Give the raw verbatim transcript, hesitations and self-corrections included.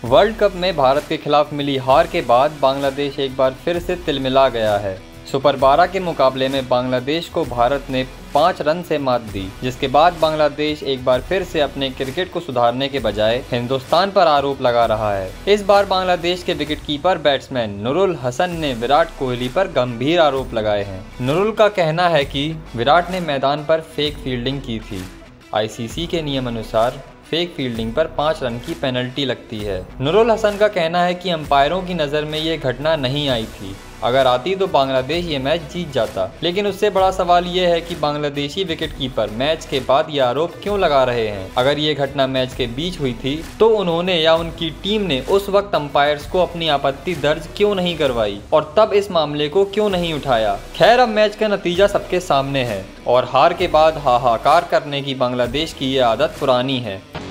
World cup में भारत के खिलाफ मिली हार के बाद बांग्लादेश एक बार फिर से तिलमिला गया है। सुपर बारह के मुकाबले में बांग्लादेश को भारत ने पाँच रन से मात दी, जिसके बाद बांग्लादेश एक बार फिर से अपने क्रिकेट को सुधारने के बजाय हिंदुस्तान पर आरोप लगा रहा है। इस बार बांग्लादेश के विकेटकीपर बैट्समैन नुरुल हसन ने विराट कोहली पर गंभीर आरोप लगाए हैं। नुरुल का कहना है कि विराट ने मैदान पर फेक फील्डिंग की थी। आईसीसी के नियम अनुसार फेक फील्डिंग पर पाँच रन की पेनल्टी लगती है। नुरुल हसन का कहना है कि अंपायरों की नज़र में ये घटना नहीं आई थी। अगर आती तो बांग्लादेश ये मैच जीत जाता। लेकिन उससे बड़ा सवाल ये है कि बांग्लादेशी विकेटकीपर मैच के बाद ये आरोप क्यों लगा रहे हैं। अगर ये घटना मैच के बीच हुई थी तो उन्होंने या उनकी टीम ने उस वक्त अंपायर्स को अपनी आपत्ति दर्ज क्यों नहीं करवाई और तब इस मामले को क्यों नहीं उठाया। खैर, अब मैच का नतीजा सबके सामने है और हार के बाद हाहाकार करने की बांग्लादेश की ये आदत पुरानी है।